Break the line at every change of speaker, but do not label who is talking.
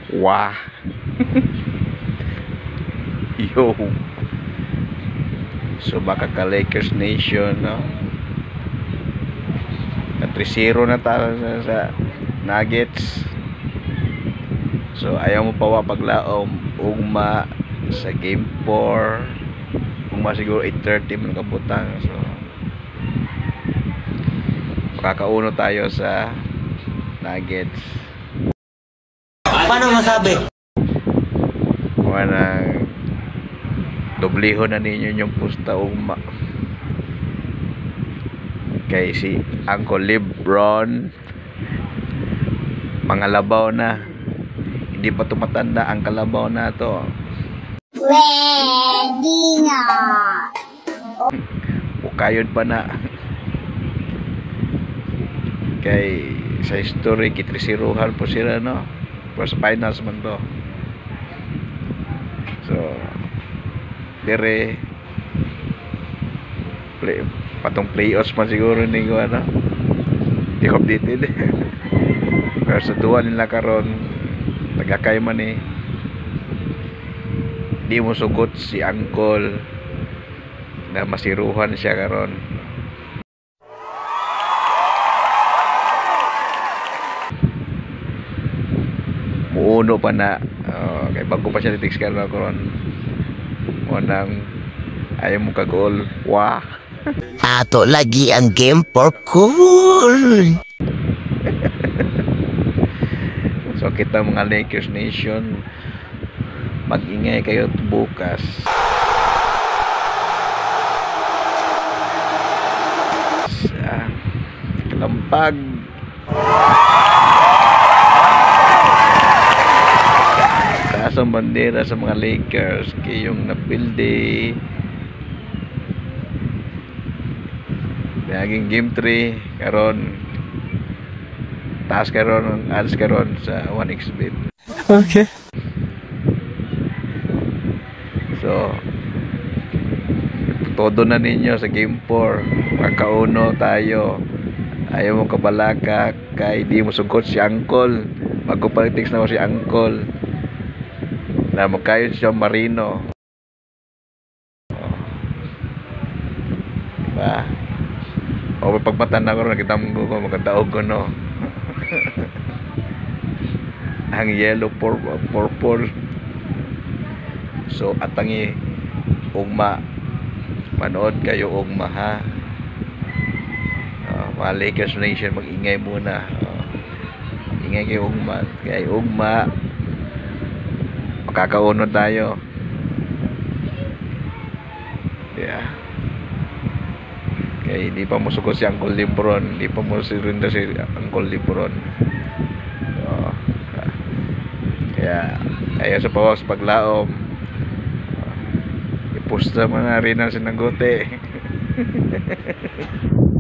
Wah. Yo. So baka ka Lakers Nation, no? 3-0 na tayo sa Nuggets. So ayaw mo pa paglaom ugma sa game 4. Ugma siguro 8:30 man kabutang. So makakauno tayo sa Nuggets.
Paano masabi?
Wanang doblihon na ninyo yung pusta ugma. Kay si Uncle Lebron mga labaw na, hindi pa tumatanda ang kalabaw na to.
Pwede na.
Ukayod pa na. Kay sa history kitrisiruhan po sila, no? First finals man to. So dire patong playoffs man siguro ni ko, ano, di ko updated. Pero sa duwa nila karon nagakay man eh, di mo sugot si Uncle na masiruhan siya karon. Muuno pa na, kay bago pa siya nitiks karon unang ayaw mo kagol. Wah.
Ato lagi ang game for cool.
So kita mga Lakers Nation, mag-ingay kayo bukas. Kalampag. Taas ang bandera sa mga Lakers kayong napilde. Naging game 3 karon, taas karon ang odds karon sa 1xBet.
Okay.
So todo na ninyo sa game 4, makauno tayo. Ayaw mo kabalaka kay di mo sugot si Uncle. Magkupolitics na mo si Uncle na magkayo siya Marino. Diba? O pagmatan na ko nakita mo ko magkataog ko, no? Ang yellow purple. So atangi ugma, manood kayo ugma, ha? Mga Lakers Nation, mag-ingay muna. Ingay kayo ugma, kay ugma makakauno tayo. Yeah. Kaya hindi pa mo suko si Uncle Lebron, hindi pa mo sirinda si Uncle Lebron. So, kaya ayaw sa pawas paglaom, ipusta mo na rin ang sinagote.